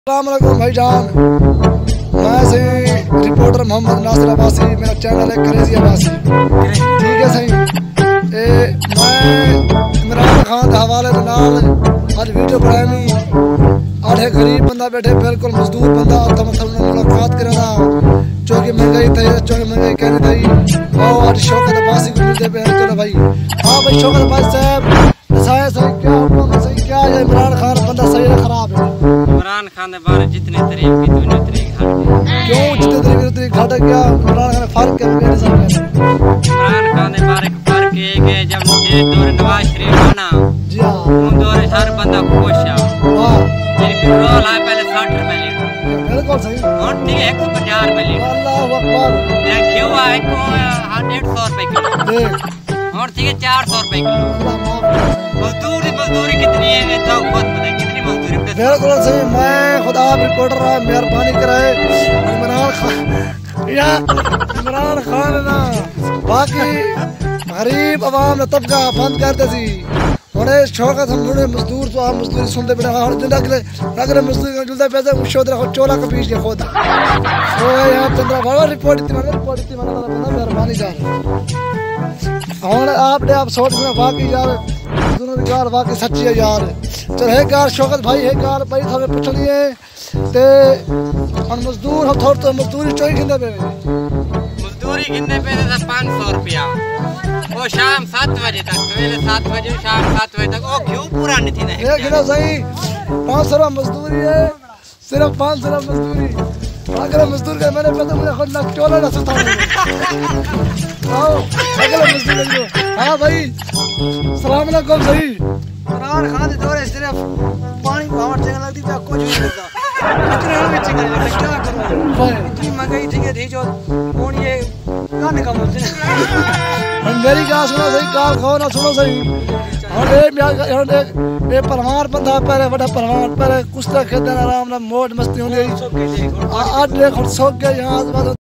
अस्सलामुअलैकुम भाईजान, मैं सही रिपोर्टर मोहम्मद नासिर अब्बासी। मेरा चैनल है क्रेजी अब्बासी। ठीक है सही। मैं इमरान खान के हवाले के नाल आज वीडियो बनानी। आठे गरीब बंदा बैठे बिल्कुल मजदूर बंदा तो मतलब मुलाकात करना जो कि महंगाई थी जो कि महंगाई कहनी थी और आज शौकत अब्बासी को मिलते पे। चलो भाई, हाँ भाई शौकत अब्बासी साहब सही क्या हुक्म सही क्या है? इमरान खान बंदा सही है खराब है? इमरान खान के बारे जितने तारीफ की तूने उतनी घट गई। क्यों जितने तारीफ उतनी घट गया? इमरान खान फर्क क्या मेरे साथ? इमरान खान के बारे का फर्क ये कि जब ये दौर नवाज शरीफ बना जी हां उन दौर हर बंदा खुश है। वाह, मेरी पेट्रोल है पहले 60 रुपए लीटर, बिल्कुल सही। और ठीक है 150 रुपए लीटर। अल्लाह अकबर। ये घी है को 150 रुपए किलो देख और ठीक है 400 रुपए किलो। अल्लाह माफ। मजदूरी कितनी है तो खुद बताइए कितनी मजदूरी? बिल्कुल सही। मैं खुद आप रिपोर्टर है, मेहरबानी कराए इमरान खान ना बाकी गरीब आवाम ने तबका बंद करते सी। हमारे शौकत हम जुड़े मजदूर तो आप मजदूरी सुनते बिना हर दिन अगले मजदूरी का जुलता पैसा उशोद रखो चोला का बीच के खुद तो यहाँ चंद्रा बाबा रिपोर्ट इतनी मैंने बंदा मेहरबानी कर और आपने आप सोच में वाकई यार दोनों की गाल वाकई सच्ची है यार। चल है गाल शौकत भाई है गाल भाई थाने पूछनी है ते हम मजदूर हम थोड़ तो मजदूरी चोई किंदे पे मजदूरी कितने पैसे था? 500 रुपया। वो शाम 7 बजे तक, सवेरे 7 बजे शाम 7 बजे तक। वो क्यों पूरा नहीं थी? नहीं एक ना सही 500 रुपया मजदूरी है, सिर्फ 500 रुपया मजदूरी। अगर मजदूर का मैंने पता मुझे खुद ना चोला ना सुता आओ अगला मजदूर जो। हाँ भाई सलाम अलैकुम। सही इमरान खान दे दौरे सिर्फ पानी पावर चंगा लगती था, कुछ नहीं होता। इतने में चंगा लगता क्या करूं? इतनी महंगाई थी जो कौन ये गाने का मुझे मेरी गाल सुनो सही, गाल खाओ ना सुनो सही। ये परवान बंदा पहले बड़ा परवान पहले कुछ खेलते आराम ना मौज मस्ती होती। आज देख सोच के यहाँ